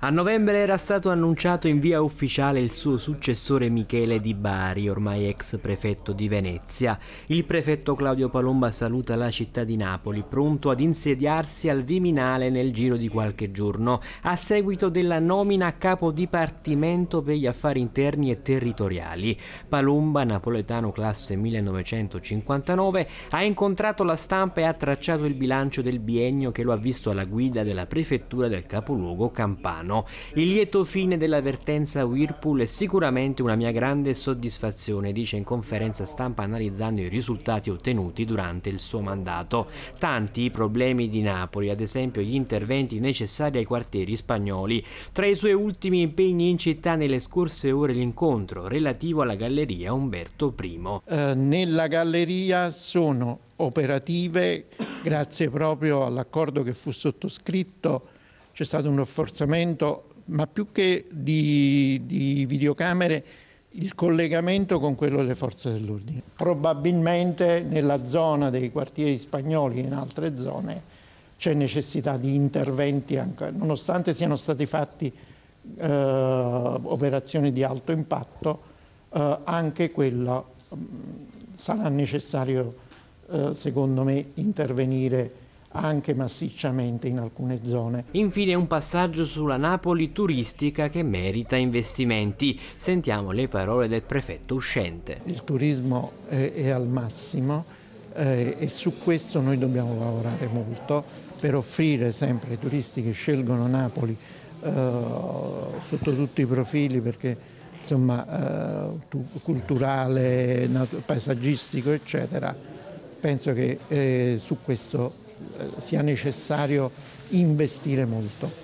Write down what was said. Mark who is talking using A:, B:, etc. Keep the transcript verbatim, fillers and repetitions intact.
A: A novembre era stato annunciato in via ufficiale il suo successore Michele Di Bari, ormai ex prefetto di Venezia. Il prefetto Claudio Palomba saluta la città di Napoli, pronto ad insediarsi al Viminale nel giro di qualche giorno, a seguito della nomina a capo dipartimento per gli affari interni e territoriali. Palomba, napoletano classe millenovecentocinquantanove, ha incontrato la stampa e ha tracciato il bilancio del biennio che lo ha visto alla guida della prefettura del capoluogo campano. Il lieto fine della vertenza Whirlpool è sicuramente una mia grande soddisfazione, dice in conferenza stampa analizzando i risultati ottenuti durante il suo mandato. Tanti i problemi di Napoli, ad esempio gli interventi necessari ai quartieri spagnoli. Tra i suoi ultimi impegni in città nelle scorse ore l'incontro relativo alla galleria Umberto primo.
B: Eh, nella galleria sono operative grazie proprio all'accordo che fu sottoscritto. C'è stato un rafforzamento, ma più che di, di videocamere, il collegamento con quello delle forze dell'ordine. Probabilmente nella zona dei quartieri spagnoli e in altre zone c'è necessità di interventi, anche, nonostante siano stati fatti eh, operazioni di alto impatto, eh, anche quello mh, sarà necessario, eh, secondo me, intervenire anche massicciamente in alcune zone.
A: Infine un passaggio sulla Napoli turistica che merita investimenti. Sentiamo le parole del prefetto uscente.
B: Il turismo è, è al massimo eh, e su questo noi dobbiamo lavorare molto per offrire sempre ai turisti che scelgono Napoli eh, sotto tutti i profili, perché insomma eh, culturale, paesaggistico eccetera. Penso che eh, su questo sia necessario investire molto.